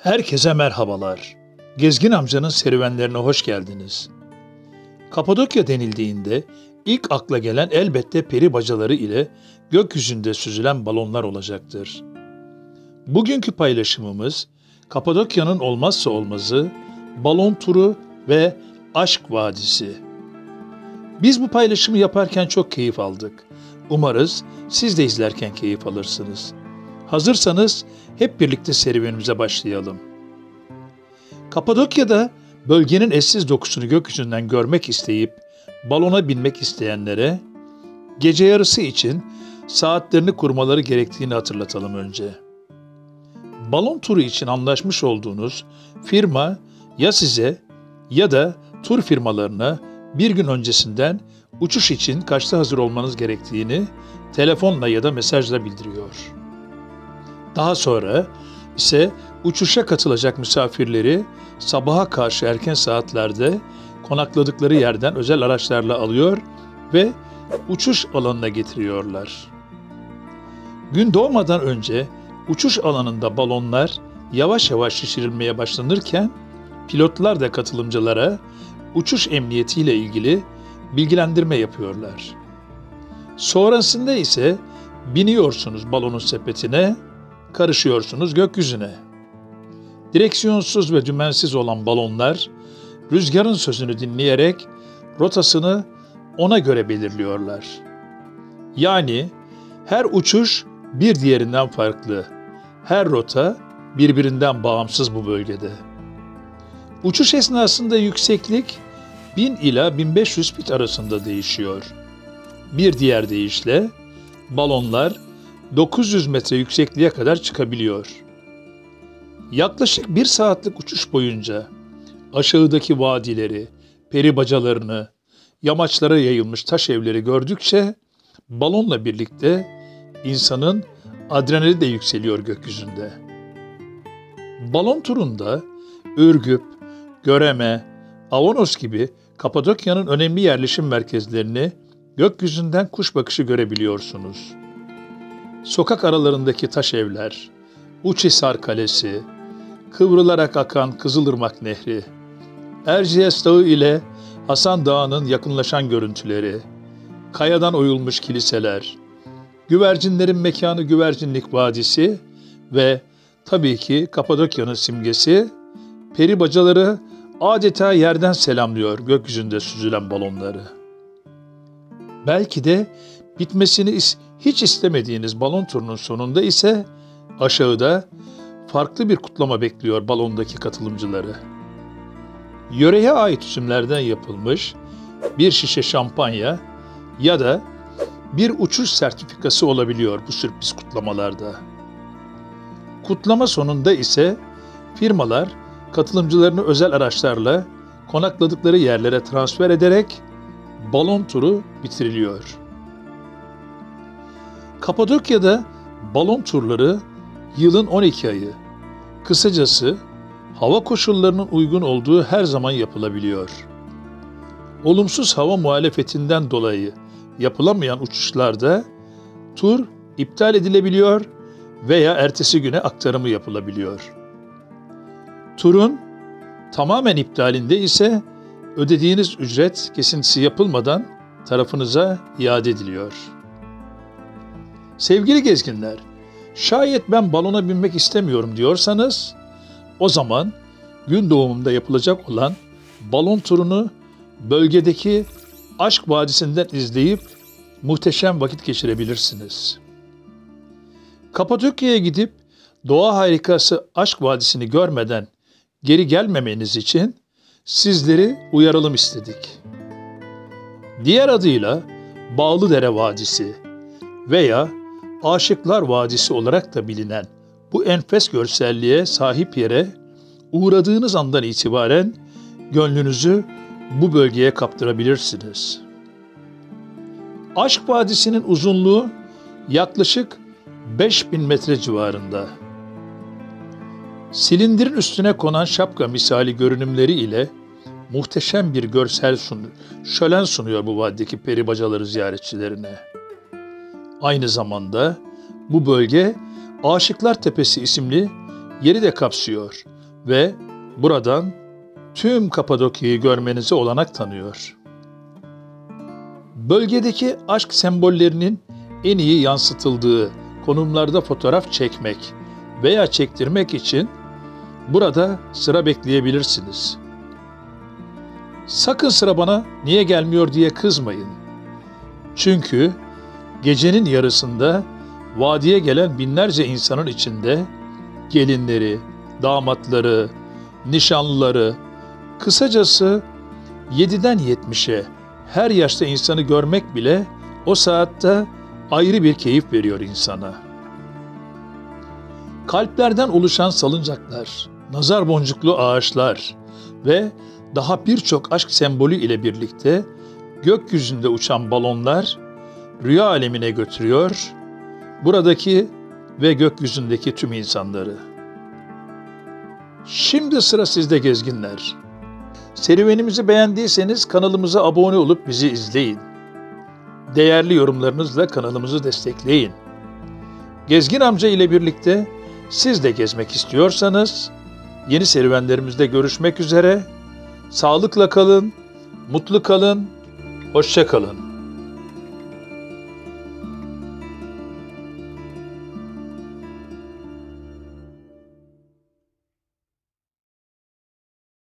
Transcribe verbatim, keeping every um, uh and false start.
Herkese merhabalar. Gezgin amcanın serüvenlerine hoş geldiniz. Kapadokya denildiğinde ilk akla gelen elbette peri bacaları ile gökyüzünde süzülen balonlar olacaktır. Bugünkü paylaşımımız Kapadokya'nın olmazsa olmazı balon turu ve Aşk Vadisi. Biz bu paylaşımı yaparken çok keyif aldık. Umarız siz de izlerken keyif alırsınız. Hazırsanız hep birlikte serüvenimize başlayalım. Kapadokya'da bölgenin eşsiz dokusunu gökyüzünden görmek isteyip balona binmek isteyenlere gece yarısı için saatlerini kurmaları gerektiğini hatırlatalım önce. Balon turu için anlaşmış olduğunuz firma ya size ya da tur firmalarına bir gün öncesinden uçuş için kaçta hazır olmanız gerektiğini telefonla ya da mesajla bildiriyor. Daha sonra ise uçuşa katılacak misafirleri sabaha karşı erken saatlerde konakladıkları yerden özel araçlarla alıyor ve uçuş alanına getiriyorlar. Gün doğmadan önce uçuş alanında balonlar yavaş yavaş şişirilmeye başlanırken pilotlar da katılımcılara uçuş emniyetiyle ilgili bilgilendirme yapıyorlar. Sonrasında ise biniyorsunuz balonun sepetine, karışıyorsunuz gökyüzüne. Direksiyonsuz ve dümensiz olan balonlar rüzgarın sözünü dinleyerek rotasını ona göre belirliyorlar. Yani her uçuş bir diğerinden farklı. Her rota birbirinden bağımsız bu bölgede. Uçuş esnasında yükseklik bin ila bin beş yüz fit arasında değişiyor. Bir diğer deyişle balonlar dokuz yüz metre yüksekliğe kadar çıkabiliyor. Yaklaşık bir saatlik uçuş boyunca aşağıdaki vadileri, peri bacalarını, yamaçlara yayılmış taş evleri gördükçe balonla birlikte insanın adrenali de yükseliyor gökyüzünde. Balon turunda Ürgüp, Göreme, Avanos gibi Kapadokya'nın önemli yerleşim merkezlerini gökyüzünden kuş bakışı görebiliyorsunuz. Sokak aralarındaki taş evler, Uçhisar Kalesi, kıvrılarak akan Kızılırmak Nehri, Erciyes Dağı ile Hasan Dağı'nın yakınlaşan görüntüleri, kayadan oyulmuş kiliseler, güvercinlerin mekanı Güvercinlik Vadisi ve tabii ki Kapadokya'nın simgesi, peri bacaları adeta yerden selamlıyor gökyüzünde süzülen balonları. Belki de bitmesini hiç istemediğiniz balon turunun sonunda ise aşağıda farklı bir kutlama bekliyor balondaki katılımcıları. Yöreye ait üzümlerden yapılmış bir şişe şampanya ya da bir uçuş sertifikası olabiliyor bu sürpriz kutlamalarda. Kutlama sonunda ise firmalar katılımcılarını özel araçlarla konakladıkları yerlere transfer ederek balon turu bitiriliyor. Kapadokya'da balon turları yılın on iki ayı, kısacası hava koşullarının uygun olduğu her zaman yapılabiliyor. Olumsuz hava muhalefetinden dolayı yapılamayan uçuşlarda tur iptal edilebiliyor veya ertesi güne aktarımı yapılabiliyor. Turun tamamen iptalinde ise ödediğiniz ücret kesintisi yapılmadan tarafınıza iade ediliyor. Sevgili gezginler, şayet ben balona binmek istemiyorum diyorsanız, o zaman gün doğumunda yapılacak olan balon turunu bölgedeki Aşk Vadisi'nden izleyip muhteşem vakit geçirebilirsiniz. Kapadokya'ya gidip doğa harikası Aşk Vadisi'ni görmeden geri gelmemeniz için sizleri uyaralım istedik. Diğer adıyla Bağlıdere Vadisi veya Aşıklar Vadisi olarak da bilinen bu enfes görselliğe sahip yere uğradığınız andan itibaren gönlünüzü bu bölgeye kaptırabilirsiniz. Aşk Vadisi'nin uzunluğu yaklaşık beş bin metre civarında. Silindirin üstüne konan şapka misali görünümleri ile muhteşem bir görsel sun şölen sunuyor bu vadideki peri bacaları ziyaretçilerine. Aynı zamanda bu bölge Aşıklar Tepesi isimli yeri de kapsıyor. ve buradan tüm Kapadokya'yı görmenize olanak tanıyor. Bölgedeki aşk sembollerinin en iyi yansıtıldığı konumlarda fotoğraf çekmek veya çektirmek için burada sıra bekleyebilirsiniz. Sakın sıra bana niye gelmiyor diye kızmayın. Çünkü gecenin yarısında vadiye gelen binlerce insanın içinde gelinleri, damatları, nişanlıları, kısacası yediden yetmişe her yaşta insanı görmek bile o saatte ayrı bir keyif veriyor insana. Kalplerden oluşan salıncaklar, nazar boncuklu ağaçlar ve daha birçok aşk sembolü ile birlikte gökyüzünde uçan balonlar rüya alemine götürüyor buradaki ve gökyüzündeki tüm insanları. Şimdi sıra sizde gezginler. Serüvenimizi beğendiyseniz kanalımıza abone olup bizi izleyin. Değerli yorumlarınızla kanalımızı destekleyin. Gezgin amca ile birlikte siz de gezmek istiyorsanız yeni serüvenlerimizde görüşmek üzere. Sağlıkla kalın, mutlu kalın, hoşça kalın.